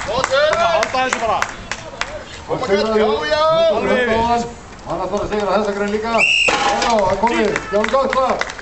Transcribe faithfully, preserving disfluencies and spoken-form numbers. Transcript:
Halda þessu bara. Koma gætt, já, já. Hann ætlar að sigra þessa grein líka. Já, það er komið. Jón Gott það.